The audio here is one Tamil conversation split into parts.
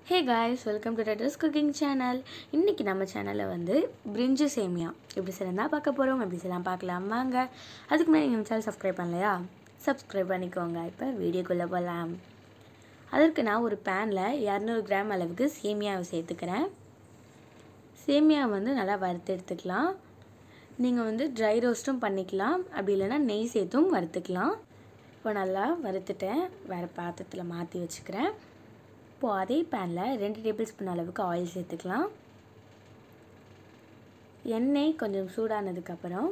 Hey guys, welcome to Tata's Cooking Channel. இன்னைக்கு நம்ம சேனல்ல வந்து பிரிஞ்சி சேமியா எப்படி செய்யறதா பார்க்க போறோம். எப்படி செய்யலாம் பார்க்கலாம் வாங்க. அதுக்கு முன்னாடி நம்ம சேனல் சப்ஸ்கிரைப் பண்ணலையா? சப்ஸ்கிரைப் பண்ணிக்கோங்க. இப்போ வீடியோக்குள்ள போலாம். அதற்கு நான் ஒரு panல 200 கிராம் அளவுக்கு சேமியாவை சேர்த்துக்கிறேன். சேமியா வந்து நல்லா வறுத்து எடுத்துக்கலாம். நீங்க வந்து dry roastும் பண்ணிக்கலாம். அப்படி இல்லனா நெய் சேர்த்தும் வறுத்துக்கலாம். இப்போ நல்லா வறுத்துட்டேன். வேற பாத்திரத்துல மாத்தி வச்சுக்கிறேன். இப்போ அதே பேன்ல 2 டேபிள்ஸ்பூன் அளவுக்கு ஆயில் சேர்த்துக்கலாம். எண்ணெய் கொஞ்சம் சூடானதுக்கு அப்புறம்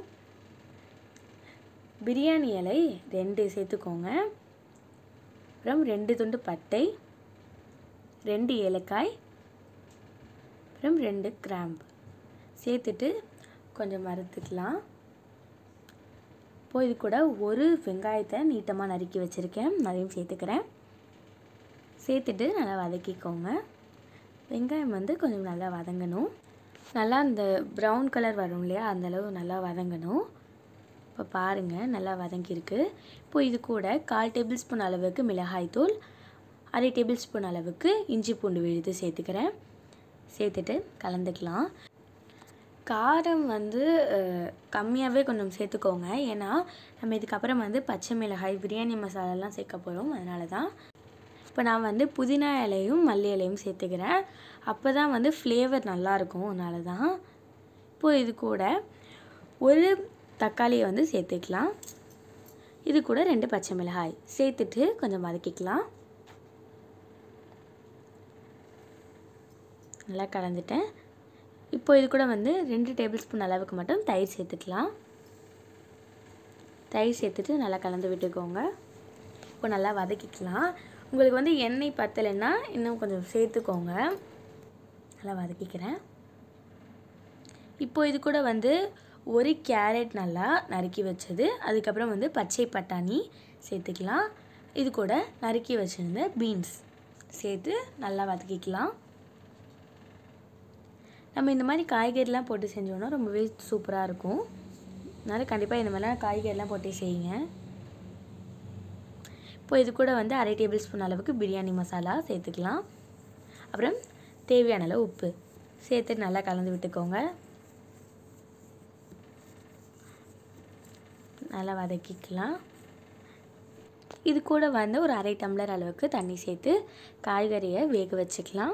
பிரியாணி இலை 2 சேர்த்துக்கோங்க. அப்புறம் 2 துண்டு பட்டை, 2 ஏலக்காய், அப்புறம் 2 கிராம்பு சேர்த்துட்டு கொஞ்சம் வறுத்துக்கலாம். இப்போ இது கூட ஒரு வெங்காயத்தை நீட்டமாக நறுக்கி வச்சுருக்கேன், அதையும் சேர்த்துக்கிறேன். சேர்த்துட்டு நல்லா வதக்கிக்கோங்க. வெங்காயம் வந்து கொஞ்சம் நல்லா வதங்கணும். நல்லா அந்த ப்ரௌன் கலர் வரும் இல்லையா, அந்தளவு நல்லா வதங்கணும். இப்போ பாருங்கள் நல்லா வதங்கியிருக்கு. இப்போ இது கூட 1/4 டேபிள்ஸ்பூன் அளவுக்கு மிளகாய்த்தூள், 1/2 டேபிள்ஸ்பூன் அளவுக்கு இஞ்சி பூண்டு விழுது சேர்த்துக்கிறேன். சேர்த்துட்டு கலந்துக்கலாம். காரம் வந்து கம்மியாகவே கொஞ்சம் சேர்த்துக்கோங்க. ஏன்னா நம்ம இதுக்கப்புறம் வந்து பச்சை மிளகாய் பிரியாணி மசாலாலாம் சேர்க்க போகிறோம், அதனால தான். இப்போ நான் வந்து புதினா இலையும் மல்லி இலையும் சேர்த்துக்கிறேன். அப்போ தான் வந்து ஃப்ளேவர் நல்லாயிருக்கும், அதனால தான். இப்போது இது கூட ஒரு தக்காளியை வந்து சேர்த்துக்கலாம். இது கூட 2 பச்சை மிளகாய் சேர்த்துட்டு கொஞ்சம் வதக்கிக்கலாம். நல்லா கலந்துட்டேன். இப்போ இது கூட வந்து 2 டேபிள்ஸ்பூன் அளவுக்கு மட்டும் தயிர் சேர்த்துக்கலாம். தயிர் சேர்த்துட்டு நல்லா கலந்து விட்டுக்கோங்க. இப்போ நல்லா வதக்கிக்கலாம். உங்களுக்கு வந்து எண்ணெய் பத்தலைன்னா இன்னும் கொஞ்சம் சேர்த்துக்கோங்க. நல்லா வதக்கிக்கிறேன். இப்போ இது கூட வந்து ஒரு கேரட் நல்லா நறுக்கி வச்சது, அதுக்கப்புறம் வந்து பச்சை பட்டாணி சேர்த்துக்கலாம். இது கூட நறுக்கி வச்சுருந்த பீன்ஸ் சேர்த்து நல்லா வதக்கிக்கலாம். நம்ம இந்த மாதிரி காய்கறிலாம் போட்டு செஞ்சோன்னா ரொம்பவே சூப்பராக இருக்கும். அதனால் கண்டிப்பாக இந்த மாதிரிலாம் காய்கறிலாம் போட்டு செய்யுங்க. இப்போ இது கூட வந்து 1/2 டேபிள்ஸ்பூன் அளவுக்கு பிரியாணி மசாலா சேர்த்துக்கலாம். அப்புறம் தேவையான அளவு உப்பு சேர்த்து நல்லா கலந்து விட்டுக்கோங்க. நல்லா வதக்கிக்கலாம். இது கூட வந்து ஒரு 1/2 டம்ளர் அளவுக்கு தண்ணி சேர்த்து காய்கறியை வேக வச்சுக்கலாம்.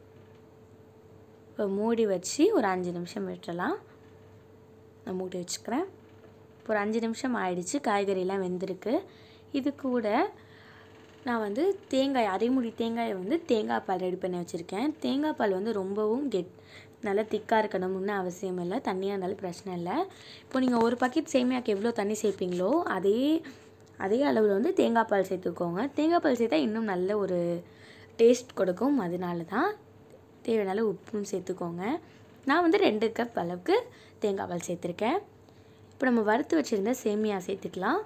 இப்போ மூடி வச்சு ஒரு 5 நிமிஷம் விட்டுறலாம். நான் மூடி வச்சுக்கிறேன். இப்போ ஒரு 5 நிமிஷம் ஆயிடுச்சு, காய்கறியெல்லாம் வெந்திருக்கு. இது கூட நான் வந்து தேங்காய், அரைமுடி தேங்காயை வந்து தேங்காய் பால் ரெடி பண்ணி வச்சுருக்கேன். தேங்காய் பால் வந்து ரொம்பவும் நல்லா திக்காக இருக்கணும்னு அவசியம் இல்லை, தண்ணியாக இருந்தாலும் பிரச்சனை இல்லை. இப்போ நீங்கள் ஒரு பக்கெட் சேமியாவுக்கு எவ்வளோ தண்ணி சேர்ப்பீங்களோ அதே அளவில் வந்து தேங்காய் பால் சேர்த்துக்கோங்க. தேங்காய் பால் சேர்த்தா இன்னும் நல்ல ஒரு டேஸ்ட் கொடுக்கும், அதனால தான். தேவையான அளவு உப்பும் சேர்த்துக்கோங்க. நான் வந்து 2 கப் அளவுக்கு தேங்காய் பால் சேர்த்துருக்கேன். இப்போ நம்ம வறுத்து வச்சுருந்த சேமியா சேர்த்துக்கலாம்.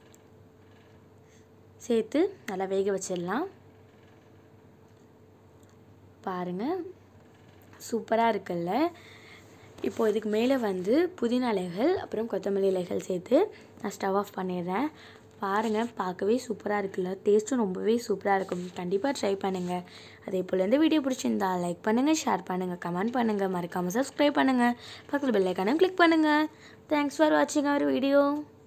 சேர்த்து நல்லா வேக வச்சிடலாம். பாருங்கள் சூப்பராக இருக்குல்ல. இப்போது இதுக்கு மேலே வந்து புதினா இலைகள் அப்புறம் கொத்தமல்லி இலைகள் சேர்த்து நான் ஸ்டவ் ஆஃப் பண்ணிடுறேன். பாருங்கள் பார்க்கவே சூப்பராக இருக்குல்ல, டேஸ்ட்டும் ரொம்பவே சூப்பராக இருக்கும். கண்டிப்பாக ட்ரை பண்ணுங்கள். அதே போல் இந்த வீடியோ பிடிச்சிருந்தா லைக் பண்ணுங்கள், ஷேர் பண்ணுங்கள், கமெண்ட் பண்ணுங்கள், மறக்காமல் சப்ஸ்கிரைப் பண்ணுங்கள், பக்கத்தில் பெல் ஐக்கானை கிளிக் பண்ணுங்கள். தேங்க்ஸ் ஃபார் வாட்சிங் அவர் வீடியோ.